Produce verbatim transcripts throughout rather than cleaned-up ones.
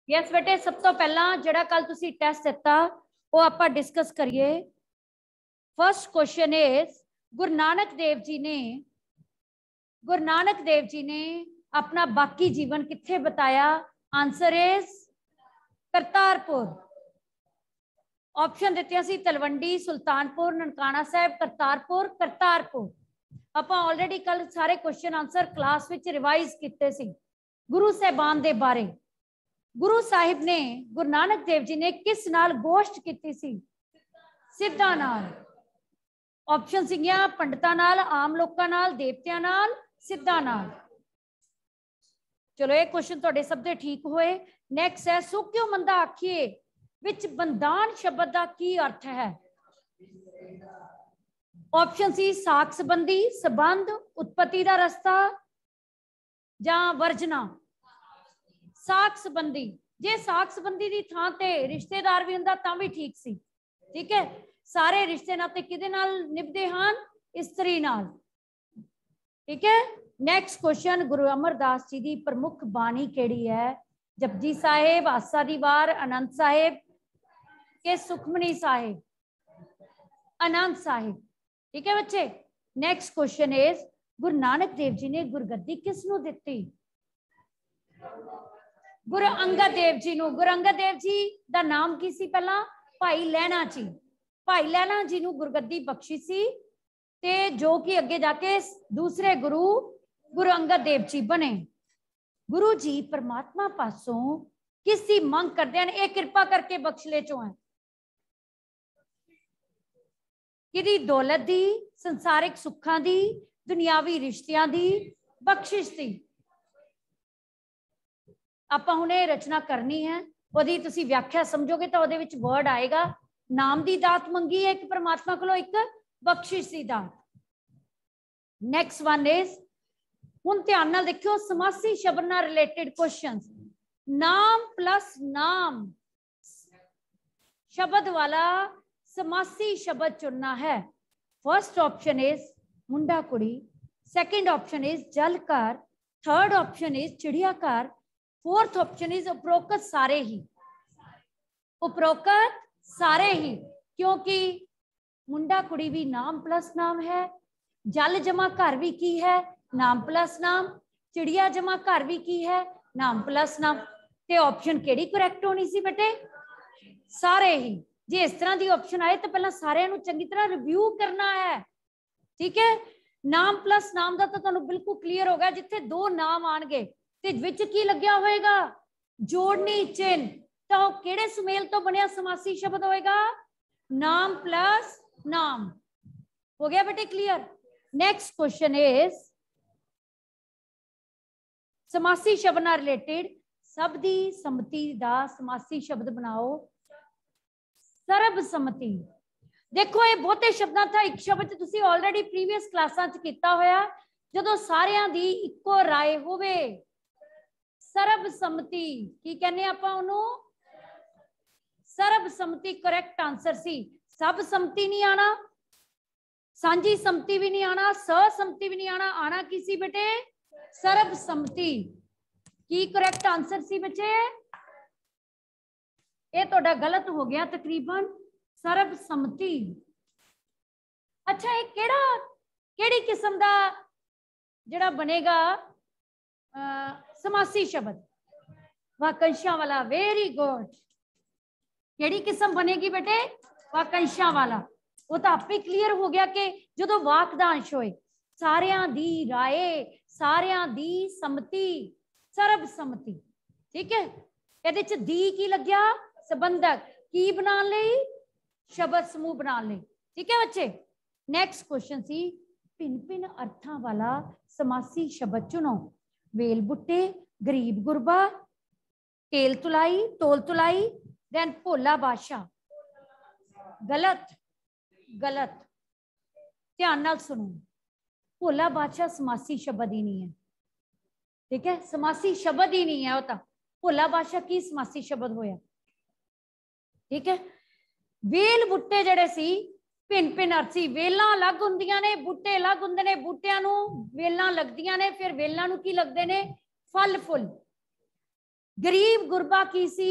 Yes बेटे, सब तो पहला जिहड़ा कल तुसी टेस्ट दिता वो आपां डिस्कस करिए। First question is, Guru Nanak Dev ji ने गुरु नानक देव जी ने अपना बाकी जीवन कित्थे बताया? Answer is Kartarpur. ऑप्शन दित्तियां सी तलवंडी, सुल्तानपुर, ननकाना साहब, करतारपुर। करतारपुर। आपां ऑलरेडी कल सारे क्वेश्चन आंसर क्लास विच रिवाइज कीते सी गुरु साहिबान दे बारे। गुरु साहिब ने गुरु नानक देव जी ने किस नाल गोश्त की सी? सिद्धां नाल। ऑप्शन सीगियां पंडितां नाल, आम लोकां नाल, देवतियां नाल, सिद्धां नाल। चलो ये क्वेश्चन तुहाडे सब दे ठीक होए। नैक्सट है, सो क्यों मंदा आखिए विच बंदान शब्द का की अर्थ है? ऑप्शन सी साख संबंधी, संबंध, उत्पत्ति का रस्ता या वर्जना। साख संबंधी। जे साख संबंधी की थां ते रिश्तेदार भी हुंदा तां भी ठीक सी। ठीक है, सारे रिश्ते नाते किहदे नाल निभदे हन? इस्त्री नाल। ठीक है। नैक्सट क्वेश्चन, गुरु अमरदास जी की प्रमुख बाणी केड़ी है? जपजी साहिब, आसा दी वार, आनंद साहिब के सुखमनी साहिब? आनंद साहिब। ठीक है बच्चे। Next question is, Guru Nanak Dev ji ने गुरगद्दी किसनू दिती? गुरु अंगद देव जी नू। गुरु अंगद देव जी दा नाम की सी पहला? भाई लैना जी। भाई लैना जी नू गुरगद्दी बख्शी सी ते जो कि अगे जाके दूसरे गुरु गुरु अंगद देव जी बने। गुरु जी परमात्मा पासों किसकी मंग करते हैं? ये कृपा करके बख्शले चो है कि दौलत दी, संसारिक सुखा दी, दुनियावी रिश्तियां दी, बख्शिश दी। आपां हुण ये रचना करनी है, ओदी तुसी व्याख्या समझोगे तो ओदे विच वर्ड आएगा, नाम दी दात मंगी है एक परमात्मा कोलों, एक बख्शिश दी दात। नैक्सट वन इज, हुण ध्यान नाल देखियो, समासी शब्द नाल रिलेटेड क्वेश्चंस। नाम प्लस नाम शब्द वाला समासी शब्द चुनना है। फर्स्ट ऑप्शन इज मुंडा कुड़ी, सेकंड ऑप्शन इज जल घर, थर्ड ऑप्शन इज चिड़िया घर, फोर्थ ऑप्शन इज उपरोक्त सारे ही। उपरोक्त सारे ही, क्योंकि मुंडा कुड़ी भी नाम प्लस नाम है, जल जमा घर भी की है, नाम प्लस नाम, चिड़िया जमा घर भी की है, नाम प्लस नाम। ते ऑप्शन केड़ी करैक्ट होनी सी बेटे? सारे ही। जे इस तरह की ऑप्शन आए तो पहला सारे चंगी तरह रिव्यू करना है। ठीक है, नाम प्लस नाम का तो तुहानू बिल्कुल क्लीयर होगा, जिथे दो नाम आएंगे ते विच की लग्या होएगा? जोड़नी चिन्ह। तो किहड़े सुमेल तो बनिया समासी शब्द होएगा? नाम प्लस नाम। हो गया बेटे क्लियर? नेक्स्ट क्वेश्चन इज, समासी शब्द नाल रिलेटेड सब दी सम्मति दा समासी शब्द बनाओ। सर्बसम्मति। देखो ये बहुते शब्दां था, एक शब्द तुसी ऑलरेडी प्रीवियस क्लासां च कीता होया, जदों सारियां दी इक्को राय होवे। सर्बसम्मति की कहने आपां ओनू? सर्बसम्मति करेक्ट आंसर सी। सब सम्मति नहीं आना, सांझी सम्मति भी नहीं आना, सहसम्मति भी नहीं आना, आना की सी बेटे? सर्बसम्मति। की करेक्ट आंसर सी बच्चे? ये तो गलत हो गया तकरीबन, सर्बसम्मति। अच्छा, ये केड़ा केड़ी किस्म दा जिहड़ा बनेगा आ, समासी शब्द? वाकंशा वाला। Very good. केड़ी किस्म बनेगी बेटे? वाकंशा वाला। वो तो आपे क्लियर हो गया कि जो वाक दा अंश होए, सारियां दी राय, सारियां दी सम्मति, सर्बसम्मति। ठीक है, इहदे च दी की लग्या? संबंधक। की बनाने लई? शब्द समूह बनाने लई। ठीक है बच्चे। नेक्स्ट क्वेश्चन सी, भिन्न भिन्न अर्थां वाला समासी शब्द चुनो। वेल बुट्टे, गरीब गुरबा, तेल तुलाई, तोल तुलाई, देन भोला बादशाह। गलत। गलत। ध्यान नाल सुनो, भोला बादशाह समासी शब्द ही नहीं है। ठीक है, समासी शब्द ही नहीं है। वो भोला बादशाह की समासी शब्द होया? ठीक है, वेल बुट्टे जड़े सी भिन्न भिन्न अर्थ सी। वेलां अलग हुंदियां ने, बुट्टे अलग हुंदे ने। बुट्टियां नूं वेलां लगदियां ने, फिर वेलां नूं की लगदे ने? फल फुल। गरीब गुरबा की सी,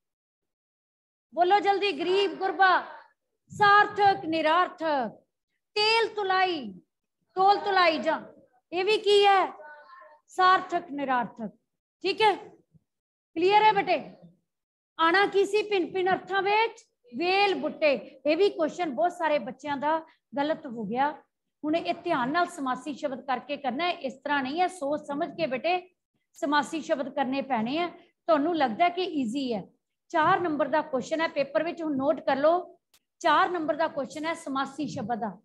बोलो जल्दी, गरीब गुरबा, सार्थक निरार्थक, तेल तुलाई, तोल तुलाई जा, ये भी की है सार्थक निरार्थक। ठीक है, क्लियर है बेटे। आना की सी भिन्न भिन्न अर्थां विच वेल बुट्टे, ये भी क्वेश्चन बहुत सारे बच्चों का गलत हो गया। हुण ये ध्यान नाल समासी शब्द करके करना है, इस तरह नहीं है, सोच समझ के बेटे समासी शब्द करने पैने हैं। तुहानूं लगदा है कि ईजी है, चार नंबर का क्वेश्चन है पेपर विच, हुण नोट कर लो, चार नंबर का क्वेश्चन है समासी शब्द का,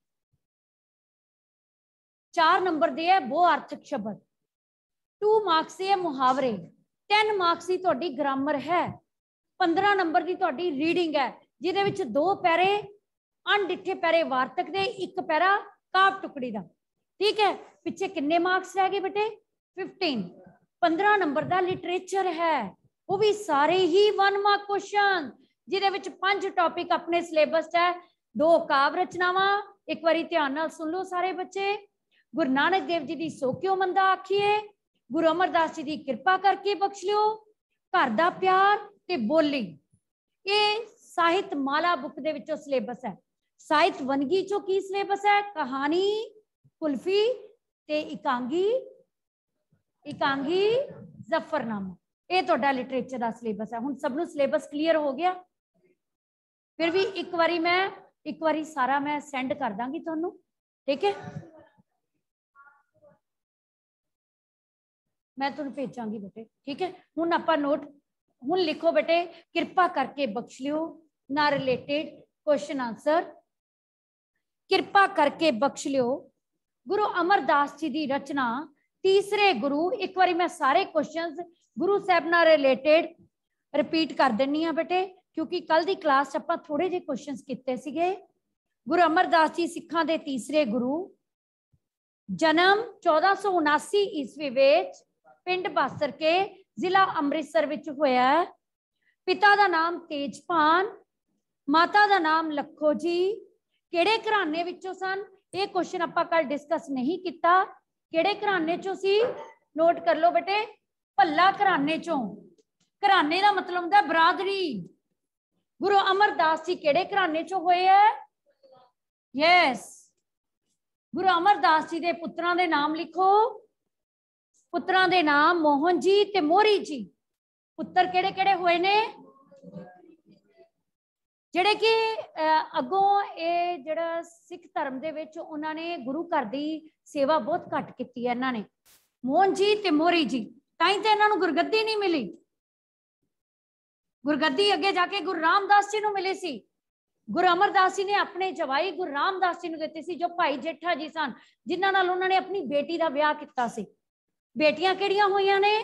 चार नंबर दे है बहुअर्थक शब्द, टू मार्क्स से है मुहावरे, टेन मार्क्स की तुहाडी ग्रामर है, पंद्रह नंबर की तुहाडी रीडिंग है, जिहदे विच दो पैरे अनडिठे पैरे वार्तक दे, एक पैरा काव टुकड़ी का। ठीक है, पिछे किन्ने मार्क्स रह गए बेटे, फिफ्टीन। पंद्रह नंबर का लिटरेचर है, वो भी सारे ही वन मार्क क्वेश्चन, जिहदे विच पांच टॉपिक अपने सिलेबस है, दो काव रचनावां, एक बारी ध्यान नाल सुन लो सारे बच्चे। गुरु नानक देव जी की सो क्यों मंदा आखिए, गुरु अमरदास जी की कृपा करके बख्श लियो, घर दा प्यार ते बोली, ये साहित्य माला बुक दे विचों सिलेबस है। साहित्य वनगी चो की सिलेबस है, कहानी, कुल्फी ते इकांगी, इकांगी जफरनामा, ये तुहाडा लिटरेचर का सिलेबस है। हुण सबनूं सिलेबस क्लीयर हो गया। फिर भी एक बारी मैं एक बारी सारा मैं सेंड कर दांगी तुहानूं, ठीक है, मैं तुहानूं भेजांगी बेटे। ठीक है, हुण आपां नोट, हुण लिखो बेटे, कृपा करके बख्श लियो ना रिलेटेड क्वेश्चन आंसर, कृपा करके बख्श लियो। गुरु अमरदास जी की रचना, तीसरे गुरु, एक बारी मैं सारे क्वेश्चन गुरु साहब नाल रिलेटेड रिपीट कर देनी है बेटे, क्योंकि कल की क्लास आपां थोड़े जे क्वेश्चन किए सीगे। गुरु अमरदास जी सिखां दे तीसरे गुरु, जन्म चौदह सौ उनासी ईस्वी विच पिंड बासर के जिला अमृतसर विच होया। पिता का नाम तेजपान, माता का नाम लखो जी, किहड़े घराने विचों सन, ये क्वेश्चन आपां कल डिस्कस नहीं किया, किहड़े घराने चों सी, नोट कर लो बेटे, भल्ला घराने चों, घराने का मतलब होंदा बरादरी। गुरु अमरदास जी किहड़े घराने चों होए है, यस, गुरु अमरदास जी के पुत्रां दे नाम लिखो, पुत्रां दे नाम मोहन जी ते मोहरी जी। पुत्र किहड़े किहड़े होए ने, जिहड़े कि अगों ये जिहड़ा सिख धर्म दे विच उन्होंने गुरु घर की सेवा बहुत घट की है, इन्होंने मोहन जी ते मोहरी जी, ताई तो इन्हों गुरगद्दी नहीं मिली। गुरगद्दी अगे जाके गुरु रामदास जी को मिली सी, गुरु अमरदास जी ने अपने जवाई गुरु रामदास जी को दिती सी, जो भाई जेठा जी सन, जिन्हां नाल उन्होंने अपनी बेटी का विआह किया सी। बेटियां किहड़ियां होईयां ने,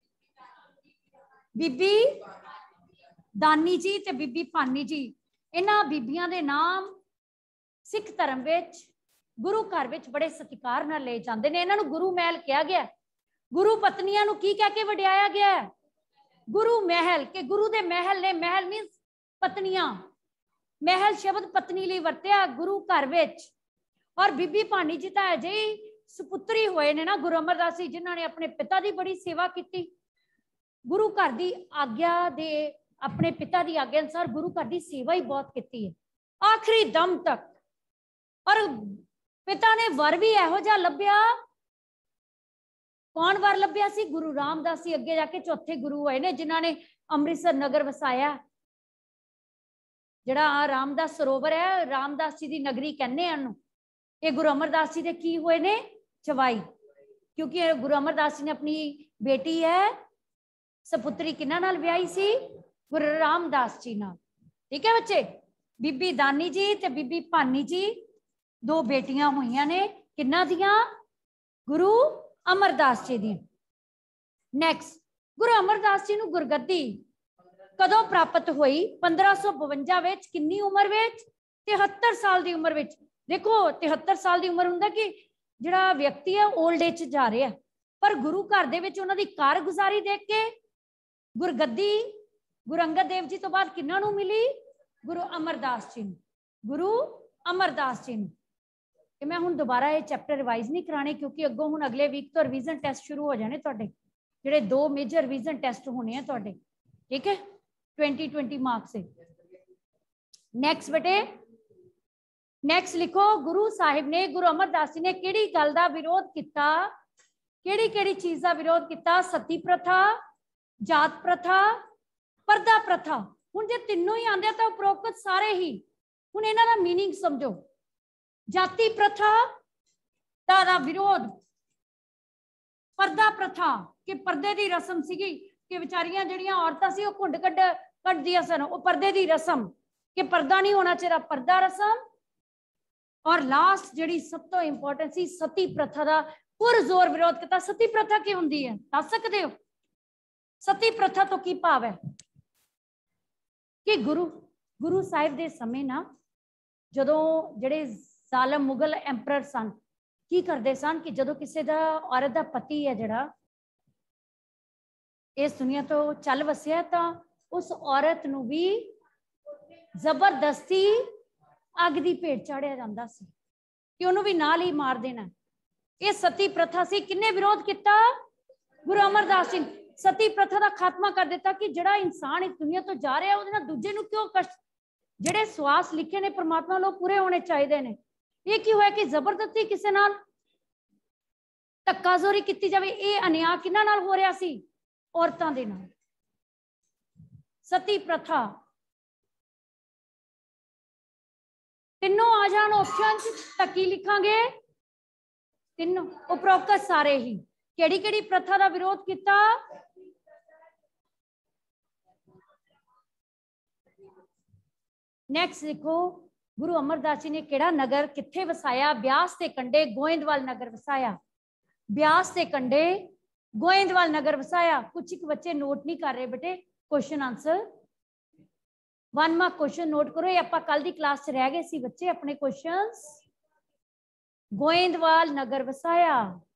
बीबी दानी जी ते बीबी भानी जी। इन्हां बीबियां दे नाम सिख धर्म विच गुरु घर विच बड़े सत्कार नाल ले जांदे ने, इन्हां नूं गुरु महल कहा गया। गुरु पत्नियां नूं की कह के वडियाया गया, गुरु महल, के गुरु दे महल ने, महल मीनस पत्नियां, महल शब्द पत्नी लई वरतिया गुरु घर विच। और बीबी भानी जी तां अजे सुपुत्री होए ने ना गुरु अमरदास जी, जिन्हां ने अपने पिता की बड़ी सेवा की, गुरु घर की आग्या दे, अपने पिता की आग्या अनुसार गुरु घर की सेवा ही बहुत की है आखिरी दम तक। और पिता ने वर भी इहो जिहा लभ्या, कौन वर लभ्या सी, गुरु रामदास जी अगे जाके चौथे गुरु होए ने, जिन्हां ने अमृतसर नगर वसाया, जिहड़ा रामदास सरोवर है, रामदास जी की नगरी कहने हैं, ये गुरु अमरदास जी दे की हुए ने चवाई, क्योंकि गुरु अमरदास जी ने अपनी बेटी है सपुत्री किन्हां नाल ब्याही सी, गुरु रामदास जी नाल। ठीक है बच्चे, बीबी दानी जी ते बीबी भानी जी दो बेटियां हुईयां ने, किन्हां दियां, गुरु अमरदास जी दी। नैक्सट, गुरु अमरदास जी नूं गुरगद्दी कदों प्राप्त हुई, पंद्रह सौ बवंजा विच, किन्नी उम्र विच, तिहत्तर साल की उम्र विच। देखो तिहत्तर साल की उम्र हुंदा कि जिहड़ा व्यक्ति है ओल्ड एज जा रहा है, पर गुरु घर दे विच उन्हां दी कारगुजारी देख के गुरगद्दी गुरु अंगद देव जी तो बाद किन्हां नूं मिली, गुरु अमरदास जी नूं, गुरु अमरदास जी नूं। मैं हुण दोबारा ये चैप्टर रिवाइज नहीं कराने, क्योंकि अगों हुण अगले वीक तो रिवीजन टेस्ट शुरू हो जाने तुहाडे, ਜਿਹੜੇ दो मेजर रिवीजन टेस्ट होने हैं ਤੁਹਾਡੇ, ठीक है, ट्वेंटी ट्वेंटी मार्क्स से। नैक्सट बेटे, नैक्सट लिखो, गुरु साहिब ने, गुरु अमरदास जी ने किहड़ी गल दा विरोध किया, किहड़ी किहड़ी चीज का विरोध किया? सती प्रथा, जात प्रथा, परदा प्रथा। हुण जे तीनों ही आंदे तो उपरोक्त सारे ही, हुण इन्हां दा मीनिंग समझो। जाति प्रथा दा विरोध, परदा प्रथा कि पर्दे की रस्म सीगी कि विचारियां जिहड़ियां औरतां सी ओह घुंड कड्ड कड्डदियां सन, ओह पर्दे की रस्म कि पर्दा नहीं होना चाहिए, पर्दा रस्म। और लास्ट जिहड़ी सब तो इंपोर्टेंट सी सती प्रथा का पुरजोर विरोध किया। सती प्रथा की हुंदी है, दस सकते हो? सती प्रथा तो की भाव है कि गुरु गुरु साहिब दे समय ना, जदों जिहड़े जालम मुगल एंपरर सन की करते सन कि जदों किसी दा औरत दा पति है जिहड़ा इस दुनिया तो चल वसिया, तो उस औरत नूं भी जबरदस्ती अग दी भेट चाढ़िया जांदा सी कि उन्होंने भी नाल ही मार देना। ये सती प्रथा सी। किन्ने विरोध किया? गुरु अमरदास जी। सती प्रथा का खात्मा कर दिता कि जिहड़ा इंसान इस दुनिया तो जा रहा है, उहदे नाल दूजे नूं क्यों कष्ट, जिहड़े स्वास लिखे ने परमात्मा लोग पूरे होने चाहिए ने। ये की होया कि जबरदस्ती किसी नाल धक्काजोरी की जाए। ये अन्याय किन्हां नाल हो रहा सी? औरतां दे नाल। सती प्रथा तीनों आ जान ऑप्शन तां की लिखांगे? तीनों उपरोक्त सारे ही। केड़ी केड़ी प्रथा का विरोध किया? नैक्सट लिखो, गुरु अमरदास जी ने केड़ा नगर किथे वसाया? ब्यास के कंढे गोइंदवाल नगर वसाया। ब्यास के कंढे गोइंदवाल नगर वसाया। कुछ एक बच्चे नोट नहीं कर रहे बेटे question answer. One mark question note करो, ये आपां कल दी क्लास च रह गए सी बच्चे अपने क्वेश्चंस। गोइंदवाल नगर वसाया,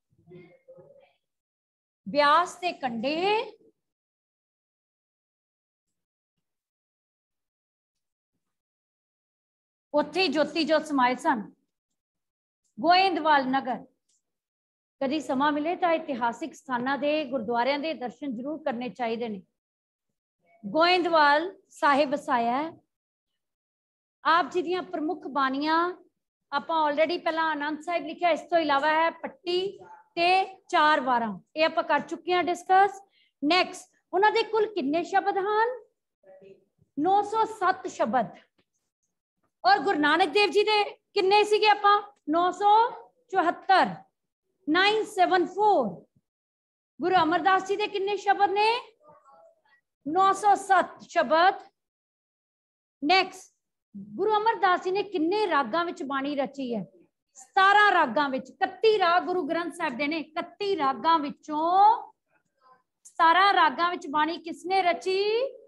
ब्यास के कंढे उत्थे ज्योति जोत समाये सन। गोइंदवाल नगर, कभी समा मिले तो इतिहासिक स्थानों के गुरुद्वारियां दे दर्शन जरूर करने चाहिए ने। गोइंदवाल साहिब वसाया है। आप जी दी प्रमुख बाणियां आप ऑलरेडी पहला आनंद साहिब लिखा, इस तो इलावा है पट्टी ते चार वारां, ये आप कर चुके हैं डिस्कस। नैक्सट, उन्होंने कुल कितने शब्द हैं? नौ सौ सत्त शब्द। और गुरु नानक देव जी दे किन्ने सीगे? आपां नौ सौ चौहत्तर, नाइन सेवन फोर। गुरु अमरदास जी दे किन्ने शब्द ने? नौ सौ सत्त शब्द। नैक्सट, गुरु अमरदास जी ने किन्ने रागां विच बाणी रची है? सतारह रागां विच। इकत्ती राग गुरु ग्रंथ साहिब दे ने। इकत्ती रागां विचों सतारह रागां विच बाणी किसने रची?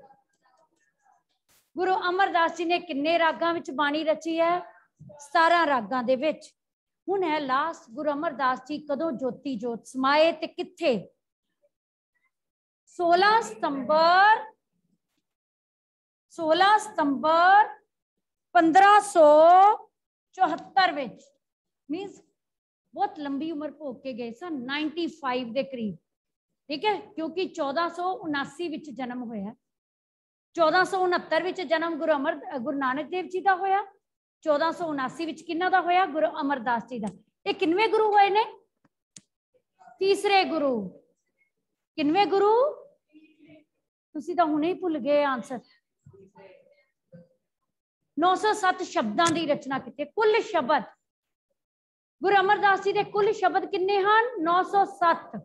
गुरु अमरदास जी ने किन्ने रागां विच बाणी रची है? सतारह रागां दे विच। हुण है लास्ट, गुरु अमरदास जी कदों ज्योति जोत समाए ते किथे? सोलह सितंबर सोलह सितंबर पंद्रह सौ चौहत्तर विच। मीनस बहुत लंबी उम्र भोग के गए सन, नाइनटी फाइव के करीब, ठीक है, क्योंकि चौदह सौ उनासी विच जन्म होया। चौदह सौ उनहत्तर विच जन्म गुरु अमर गुरु नानक देव जी का होया। चौदह सौ उनासी विच किन्ना दा होया? गुरु अमरदास जी का। ये किनवे गुरु होए ने? तीसरे गुरु। किनवे गुरु? तुसी तां हुणे ही भुल गए आंसर। नौ सौ सत्त शब्दों की रचना की। कुल शब्द गुरु अमरदास जी के कुल शब्द किन्ने हैं? नौ सौ सत्त।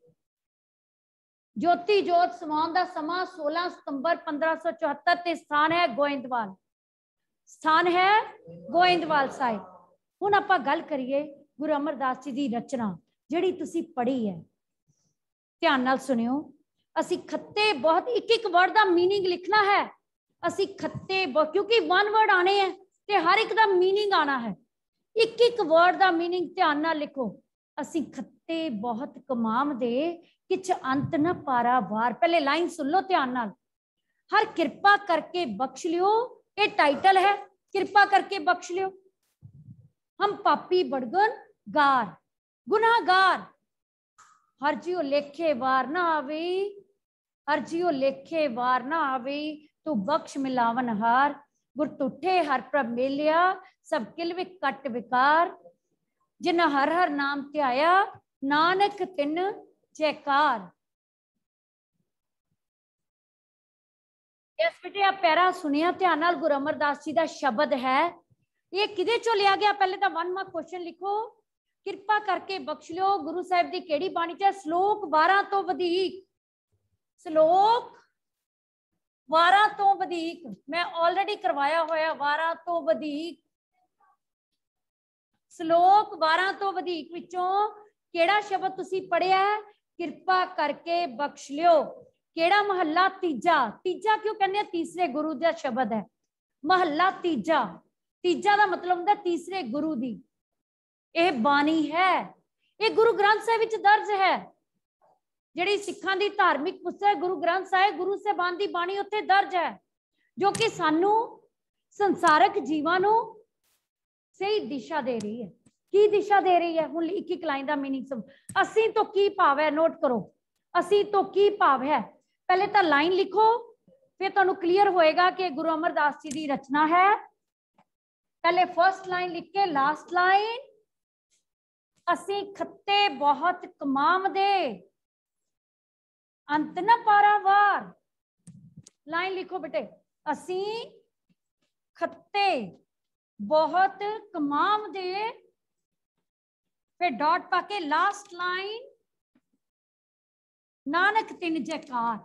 ज्योति जोत समाउण दा समा सोलह सितंबर पंद्रह सौ चौहत्तर ते स्थान है गोइंदवाल। स्थान है गोइंदवाल साहिब। हुण आपां गल करिए गुरु अमरदास जी की रचना जिहड़ी तुसी पढ़ी है, ध्यान नाल सुनियो। असी खत्ते बहुत एक एक वर्ड का मीनिंग लिखना है। असी खत्ते क्योंकि वन वर्ड आने हैं ते हर एक का मीनिंग आना है। एक एक वर्ड का मीनिंग ध्यान नाल लिखो। असी खत्ते बहुत कमाम दे किछ अंत न पारा वार। पहले लाइन सुन लो ध्यान नाल। हर कृपा करके बख्श लियो, ये टाइटल है, कृपा करके बख्श लियो। हम पापी बड़गन गार, गुनाहगार, हर जियो लेखे वार ना आवे, हर जियो लेखे वार ना आवे, तू बख्श मिलावन हार, गुर टूठे हर प्रभ मेलिया, सब किल विक कट विकार, जिन्ना हर हर नाम ध्याया, नानक तिन जयकार। इस बेटे आप पैरा सुनिया ध्यान नाल, गुरु अमरदास जी का शब्द है। ये किदे चो लिया गया? पहले तो वन मार्क क्वेश्चन लिखो। किरपा करके बख्श लियो, गुरु साहिब की केड़ी बाणी च? श्लोक बारह तो वधीक, श्लोक बारह तो वधीक मैं ऑलरेडी करवाया होया, बारह तो वधीक, श्लोक बारह तो वधीक विचों केड़ा शब्द तुसी पढ़िया है? किरपा करके बख्श लियो। केड़ा महला? तीजा। तीजा क्यों कहने? तीसरे गुरु का शब्द है महला तीजा। तीजा का मतलब होता तीसरे गुरु दी यह बाणी है। ये गुरु ग्रंथ साहिब विच दर्ज है, जिहड़ी सिखां दी धार्मिक पुस्तक गुरु ग्रंथ साहिब, गुरु साहिबान दी बाणी उत्थे दर्ज है, जो कि सानू संसारक जीवां नू सही दिशा दे रही है। की दिशा दे रही है? हुण एक एक लाइन का मीनिंग सब असी तो की भाव है, नोट करो, असी तो की भाव है। पहले तो लाइन लिखो, फिर तुहानू क्लीयर होएगा कि गुरु अमरदास जी की रचना है। पहले फर्स्ट लाइन लिख के लास्ट लाइन, असी खत्ते बहुत कमाम दे, अंत न पारावार। लाइन लिखो बेटे, असी खत्ते बहुत कमाम दे, फिर डॉट पाके लास्ट लाइन, नानक तिन जयकार।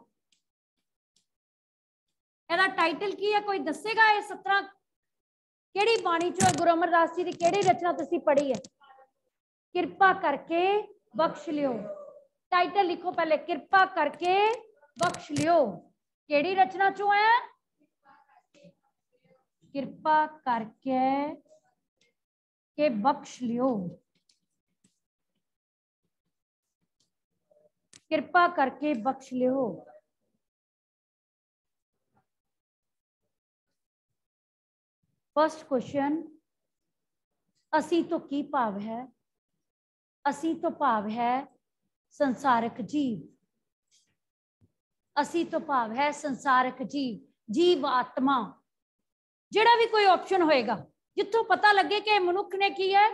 एदा टाइटल की है? कोई दसेगा? ये सत्रह केड़ी बाणी चो गुरु अमरदास जी की केड़ी रचना तुसी पढ़ी है? किरपा करके बख्श लियो। टाइटल लिखो पहले, किरपा करके बख्श लियो। केड़ी रचना चो है? किरपा करके के बख्श लियो, किरपा करके बख्श लियो। फर्स्ट क्वेश्चन, असी तो की भाव है? असी तो भाव है संसारक जीव। असी तो भाव है संसारक जीव, जीव आत्मा। जिहड़ा भी कोई ऑप्शन होएगा जिथों पता लगे कि मनुख ने की है,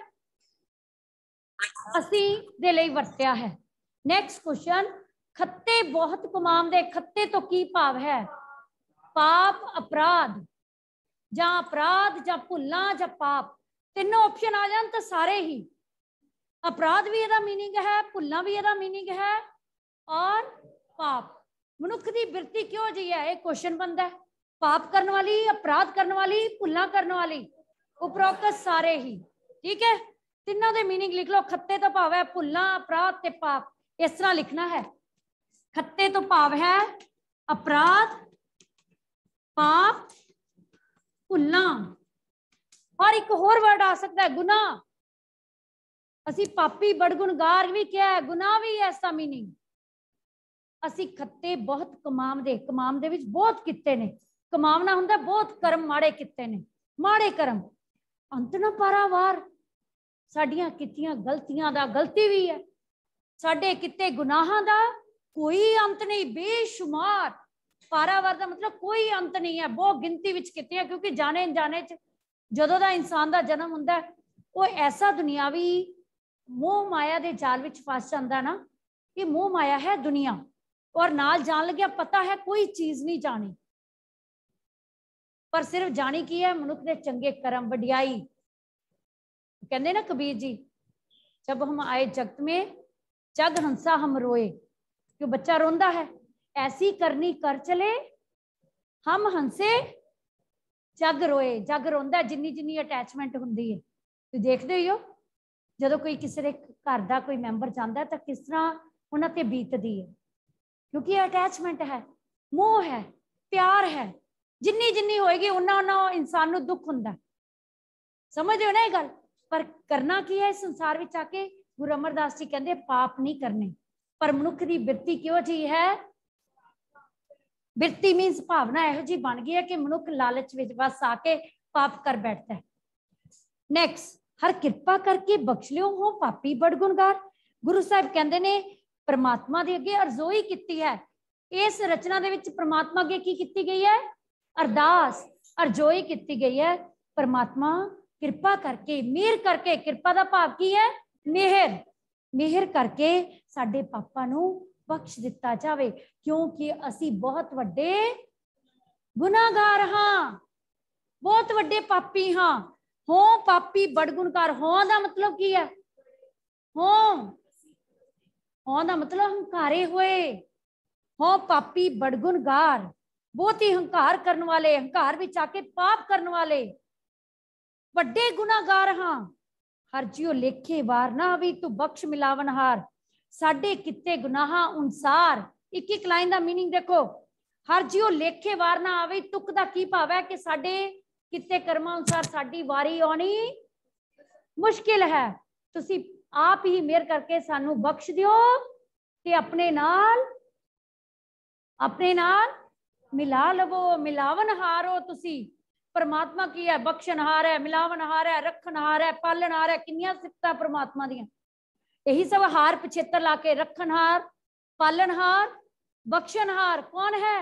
असी दे लई वरत्या है। नेक्स्ट क्वेश्चन, खत्ते बहुत कमाम दे। खत्ते तो की भाव है? पाप, अपराध, जां अपराध, जां भुल्लां, जां पाप। तीनों ऑप्शन आ जान तो सारे ही, अपराध भी इहदा मीनिंग है, भुल्लां भी इहदा मीनिंग है, और पाप। मनुख की बिरती क्यों जी है? एक क्वेश्चन बनता है। पाप करने वाली, अपराध करने वाली, भुल्लां करने वाली, उपरोक्त सारे ही। ठीक है, तीनों के मीनिंग लिख लो। खत्ते तो भाव है भुल्लां, अपराध ते पाप। इस तरह लिखना है, खत्ते तो भाव है अपराध, पाप, भुल्लां, और एक होर वर्ड आ सकता है गुनाह। असी पापी बड़गुणगार भी क्या है, गुनाह भी है इसका मीनिंग। असी खत्ते बहुत कमाम दे, कमाम दे विच बहुत किते ने, कमावना हुंदा बहुत कर्म माड़े किते ने, माड़े कर्म। अंत ना पारावार, साडियां कितियां गलतियां दा गलती भी है, साडे किते गुनाहां दा कोई अंत नहीं, बेशुमार। पारावार दा मतलब कोई अंत नहीं है, बहुत गिनती विच किते, क्योंकि जाने अनजाने च जदों दा इंसान दा जन्म हुंदा है वो ऐसा दुनियावी मोह माया दे जाल विच फस जांदा ना, कि मोह माया है दुनिया, और नाल जान लग्या पता है कोई चीज नहीं जानी, पर सिर्फ जानी की है मनुख दे चंगे कर्म, वडियाई। कहते ना कबीर जी, जब हम आए जगत में जग हंसा हम रोए। क्यों बच्चा रोंदा है? ऐसी करनी कर चले हम हंसे जग रोए। जग रोंदा जिन्नी जिन्नी अटैचमेंट हुंदी है। तुसीं देखदे ही हो जदों कोई किसी दे घर दा कोई मैंबर जांदा है तो किस तरह उन्हां ते बीतदी है, क्योंकि अटैचमेंट है, मोह है, प्यार है। जिन्नी जिन्नी होएगी उन्ना उन्ना इंसान नूं दुख हुंदा। समझ हो ना ये गल? पर करना की है इस संसार विच आके? गुरु अमरदास जी कहंदे पाप नहीं करने, पर मनुख की बिरती क्यों जी है? बिरती मीनस भावना इहो जी बन गई है कि मनुख लालच विच बस आके पाप कर बैठता है। नेक्स्ट, हर कृपा करके बख्श लियो हो पापी बड़गुणगार। गुरु साहब कहंदे ने परमात्मा दे अगे अरजोई कीती है। इस रचना दे विच परमात्मा अगे की कीती गई है? अरदास अरजोई कीती गई है। परमात्मा कृपा करके, मेहर करके, कृपा दा भाव की है? मेहर, मेहर करके साडे पापा नू बख्श दिता जावे, क्योंकि असी बहुत वड्डे गुनाहगार हाँ, बहुत वड्डे पापी हाँ। हो पापी बड़गुणकार, हो दा मतलब की है? हो हो दा मतलब हंकारे हुए, हो पापी बड़गुणगार, बहुत ही हंकार करने वाले, हंकार विच आके पाप करने वाले, वड्डे गुनाहगार हाँ। हर जियो लेखे वार ना भी तू बख्श मिलावनहार, साडे किते गुनाह अनुसार। एक एक लाइन का मीनिंग देखो, हर जियो लेखे वार ना आवे, तुक दा की भाव है कि साडे किते कर्मां अनुसार साडी वारी आनी मुश्किल है। तुसी आप ही मेहर करके सानू बख्श दियो ते अपने नाल अपने नाल मिला लवो। मिलावनहार हो तुसी। परमात्मा की है? बख्शनहार है, मिलावनहार है, रखनहार है, पालनहार है। किन्नियां सिफतां परमात्मा दियां, यही सब हार पछेतर ला के, रखनहार, पालनहार, बख्शनहार कौन है?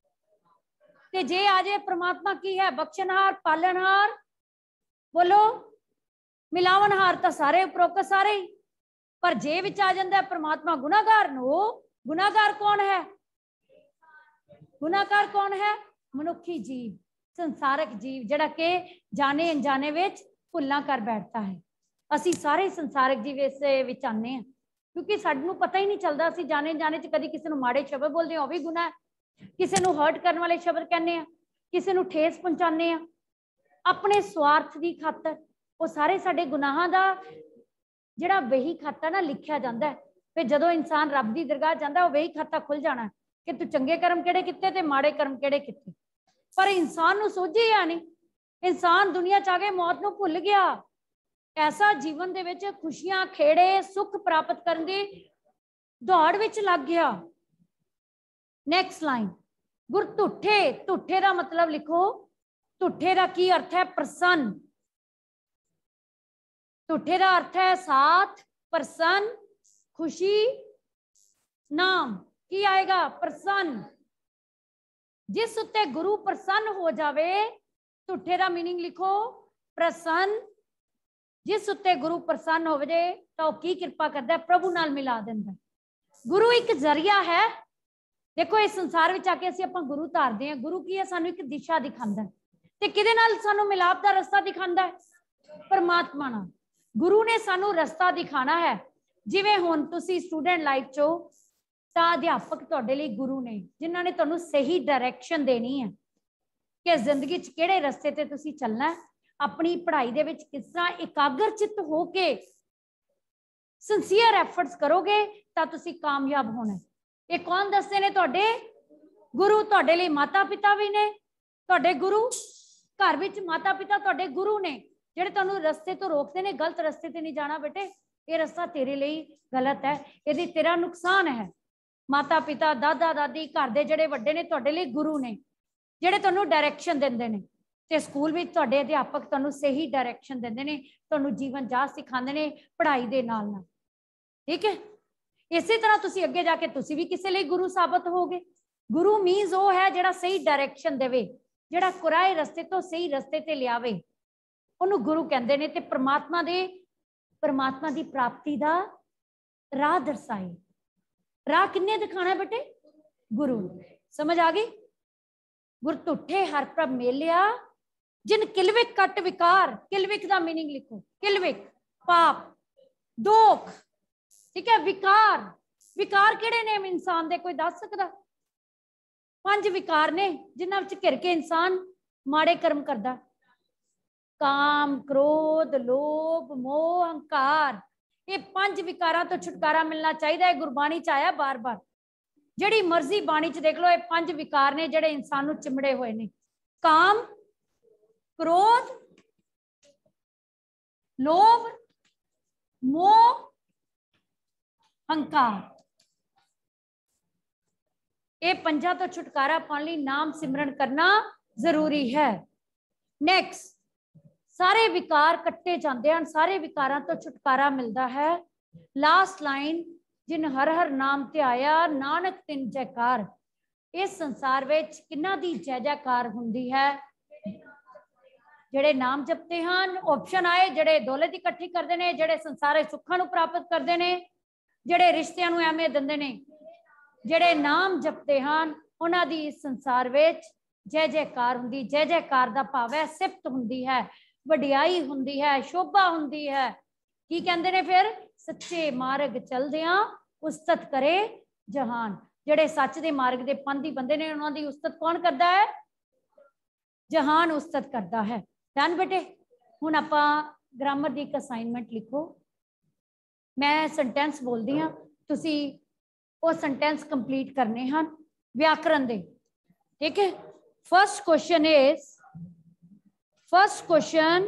ते जे आजे परमात्मा की है बख्शनहार, पालनहार, बोलो मिलावनहार, तो सारे उपरोक्त सारे ही। पर जे विच आ जांदा परमात्मा गुनाहगार नू, गुनाहगार कौन है? गुनाहगार कौन है? मनुखी जीव, संसारक जीव, जिहड़ा के जाने अनजाने विच भुल्लां कर बैठता है। असी सारे संसारक जीव इस विच आने हैं, क्योंकि सानू पता ही नहीं चलता। असी जाने जाने च कदी किसी नू माड़े शब्द बोलते हैं, वह भी गुनाह है। किसी नू हर्ट करने वाले शब्द कहने हैं, किसी नू ठेस पहुंचाने हैं अपने स्वार्थ की खातर, वो सारे साडे गुनाहां दा जिहड़ा वही खाता ना लिखिया जाता है। फिर जदों इंसान रब की दरगाह जाता है, वही खाता खुल जाना कि तू चंगे कर्म किहड़े कीते ते माड़े कर्म किहड़े कीते। पर इंसान नू सोझी आ नहीं, इंसान दुनिया च आ गए मौत नू भुल गया। ऐसा जीवन दे विच खुशियां खेड़े सुख प्राप्त करने की दौड़ विच लग गया। नैक्सट लाइन, गुर धुठे, धुठे का मतलब लिखो, धुठे का की अर्थ है? प्रसन्न। धुठे का अर्थ है साथ, प्रसन्न, खुशी, नाम की आएगा? प्रसन्न। जिस उत्ते गुरु प्रसन्न हो जावे, धुठे का मीनिंग लिखो प्रसन्न। जिस उत्ते गुरु प्रसन्न हो जाए तो की कृपा करता है? प्रभु नाल मिला देंदा। गुरु एक जरिया है। देखो इस संसार विच आके असीं आपां गुरु धारदे हैं। गुरु की है? सानू एक दिशा दिखांदा है। ते किहदे नाल सानू मिलाप दा रस्ता दिखांदा है? परमात्मा नाल। गुरु ने सानू रस्ता दिखाना है। जिवें हुण तुसीं स्टूडेंट लाइफ चो तां अध्यापक तुहाडे लई गुरु ने, जिन्हां ने तुहानू सही डायरैक्शन देनी है कि जिंदगी च किहड़े रस्ते ते तुसीं चलना है। अपनी पढ़ाई दे विच किस तरह एकाग्रचित होके सिंसीयर एफर्ट्स करोगे तां तुसीं कामयाब होना है। ये कौन दसदे ने? तुहाडे गुरु। तुहाडे लई माता पिता भी ने, तुहाडे गुरु। घर विच माता पिता तुहाडे गुरु ने, जिहड़े तुहानू रस्ते तो रोकते ने, गलत रस्ते ते नहीं जाना बेटे, ये रस्ता तेरे लिए गलत है, यदि तेरा नुकसान है। माता पिता, दादा दादी, घर दे जिहड़े वड्डे ने तुहाडे लिए गुरु ने, जिहड़े तुहानू डायरैक्शन दिंदे ने। ते स्कूल विच तुहाडे अध्यापक तुहानू सही डायरैक्शन दिंदे ने, तुहानू जीवन जाच सिखांदे ने पढ़ाई दे नाल नाल। ठीक है, इसी तरह तुसी अगे जाके तुसी भी किसी लिए गुरु साबित होगे। गुरु मीन्स वो है जिहड़ा सही डायरैक्शन देवे, जिहड़ा कुराए रस्ते तो सही रस्ते ते लियावे, उहनू गुरु कहंदे ने। ते परमात्मा दे परमात्मा दी प्राप्ति दा राह दर्शाए। राह किन्ने दिखाना है बेटे? गुरु। समझ आ गई? गुर धुठे हर प्रभ मेलिया, जिन किलविक कट विकार। किलविक दा मीनिंग लिखो, किलविक पाप, दोख। ठीक है, विकार। विकार किहड़े ने इंसान दे? कोई दस सकदा? पांच विकार ने जिन्हां विच घिर के इंसान माड़े कर्म करदा। काम, क्रोध, लोभ, मोह, हंकार। ये पांच विकारां तो छुटकारा मिलना चाहिए। गुरबाणी च आया बार बार, जिहड़ी मर्जी बाणी च देख लो, ये पांच विकार ने जिहड़े इंसान नू चिमड़े हुए ने। काम, क्रोध, लोभ, मोह, हंकार। ये पंजा तो छुटकारा पाने लई नाम सिमरन करना जरूरी है। नेक्स्ट, सारे विकार कट्टे जाते हैं, सारे विकारां तो छुटकारा मिलता है। लास्ट लाइन, जिन हर हर नाम ध्याया नानक तिन जयकार। इस संसार विच किन्हां दी जय जयकार हुंदी है? जेड़े नाम जपते हैं। ऑप्शन आए जेड़े दौलत इकट्ठी करते हैं, जेड़े संसारे सुखां नूं प्राप्त करते हैं, जेड़े रिश्तियां नूं अहमियत दिंदे हैं। जेड़े नाम जपते हैं उन्हां दी इस संसार विच जय जयकार हुंदी। जय जयकार दा भाव है सिफत हुंदी है, वडियाई हुंदी है, शोभा हुंदी है। की कहंदे ने फिर? सच्चे मार्ग चलदियां उस्तत करे जहान। जेड़े सच दे मार्ग दे पंथी बंदे ने उन्हां दी उस्तत कौन करदा है? जहान उस्तत करदा है। डन बेटे। हुण आपां ग्रामर दी एक असाइनमेंट लिखो। मैं सेंटेंस बोलदी हां, तुसी वो सेंटेंस कंप्लीट करने हैं व्याकरण दे। ठीक है। First question is first question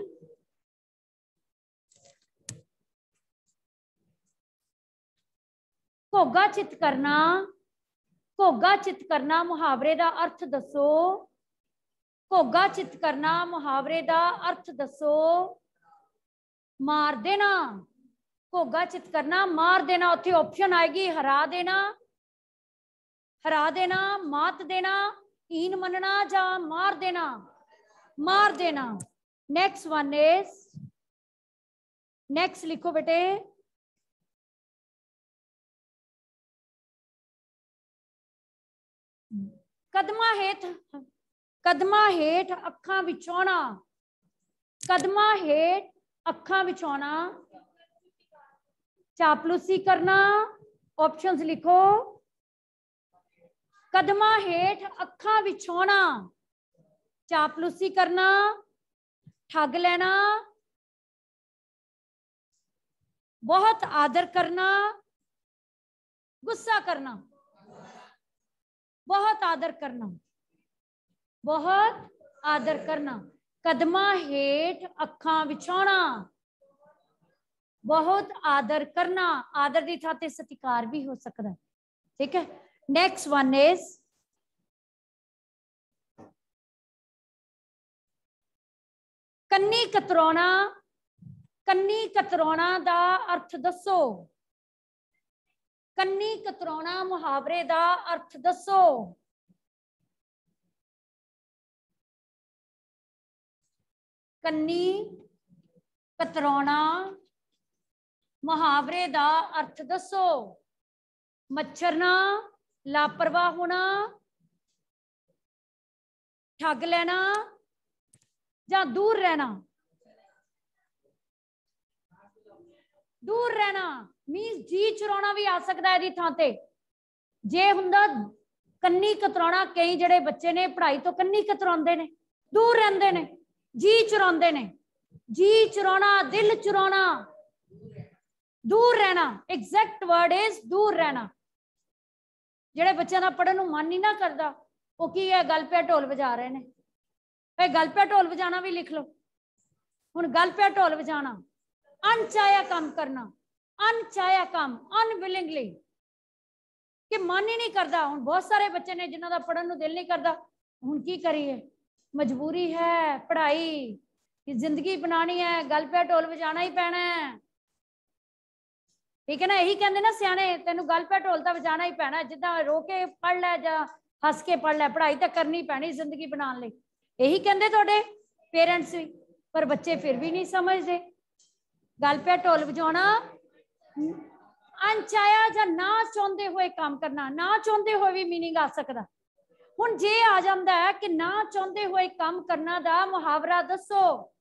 घोगा चित करना। घोगा चित करना मुहावरे दा अर्थ दसो। घोगा चित करना मुहावरे दा अर्थ दसो। मार देना। घोगा चित करना मार देना। उत्थे ऑप्शन आएगी हरा देना, हरा देना, मात देना, हीन मनना जा मार देना। मार देना। नेक्स्ट वन इज, नेक्स्ट लिखो बेटे। कदमा हेठ, कदमा हेठ अखां विछोना। कदमा हेठ अखां विछोना, चापलूसी करना। ऑप्शंस लिखो। कदमा हेठ अखां विछोना, चापलूसी करना, ठग लेना, बहुत आदर करना, गुस्सा करना। बहुत आदर करना, बहुत आदर करना। कदमा हेठ अखां विछोना, बहुत आदर करना। आदर की थां ते सत्कार भी हो सकता है। ठीक है। नेक्स्ट वन इज कन्नी कतरौना। कन्नी कतरौना दा अर्थ दसो। कन्नी कतरौना मुहावरे दा अर्थ दसो। कन्नी कतरौना मुहावरे दा अर्थ दसो। मच्छरना, लापरवाह होना, ठग लेना या दूर रहना। दूर रहना मीनस जी चुराना भी आ सकता है थां ते। जे हुंदा कन्नी कतराउणा, कई जिहड़े बच्चे ने पढ़ाई तो कन्नी कतराउंदे ने, दूर रहंदे ने, जी चुराउंदे ने। जी चुराना, दिल चुराना, दूर रहना। एग्जैक्ट वर्ड इज दूर रहना। जिहड़े बच्चों का पढ़न नूं मन नहीं ना करता, वो की है गल पे ढोल बजा रहे हैं। भाई गल पे ढोल बजाना भी लिख लो। हुण गल पे ढोल बजाना, अनचाया काम करना, अनचाया काम, अनविलिंगली, कि मन ही नहीं करता। हुण बहुत सारे बच्चे ने जिन्हों का पढ़न नूं दिल नहीं करता। हुण की करिए, मजबूरी है, पढ़ाई की जिंदगी बनानी है, गल पे ढोल बजाना ही पैना है। ठीक है ना। यही कहते ना सियाने, तेन गल पे ढोल तो बजाना ही पैना। जिदा रो के पढ़ लै जा हस के पढ़ लै, पढ़ाई तो करनी पैनी जिंदगी बनाने लई। यही कहते थोड़े पेरेंट्स भी, पर बच्चे फिर भी नहीं समझते। गल पे ढोल बजाना अनचाया या ना चाहते हुए काम करना। ना चाहते हुए भी मीनिंग आ सकता। हुण जे आ जाता है कि ना चाहते हुए काम करना दा मुहावरा दसो।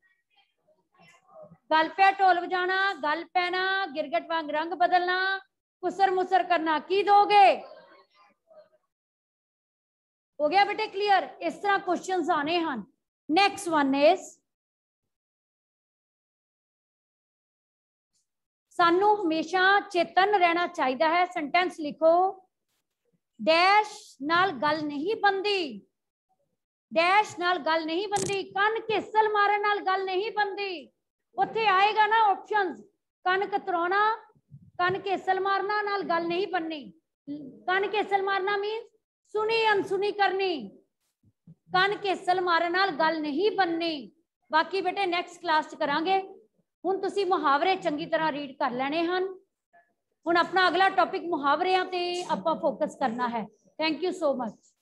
गल पे ढोल बजाना, गल पैना, गिरगट वांग रंग बदलना, कुसर मुसर करना। की दोगे? हो गया बेटे क्लियर? इस तरह क्वेश्चंस आने हैं। नेक्स्ट वन इज, सानू हमेशा चेतन रहना चाहिए है। सेंटेंस लिखो। डैश नाल गल नहीं बनती। डैश नाल गल नहीं बनती। कन घिसल मारन नाल गल नहीं बनती। उत्थे आएगा ना ऑप्शंस, कन कतराउणा, कन घिसल मारना नाल गल नहीं बननी। कन घिसल मारना मीन सुनी अनसुनी करनी। कन घिसल मारन नाल गल नहीं बननी। बाकी बेटे नेक्स्ट क्लास च करांगे। हुण तुसीं मुहावरे चंगी तरह रीड कर लेने हैं। हुण अपना अगला टॉपिक मुहावरियां ते आपां फोकस करना है। Thank you so much.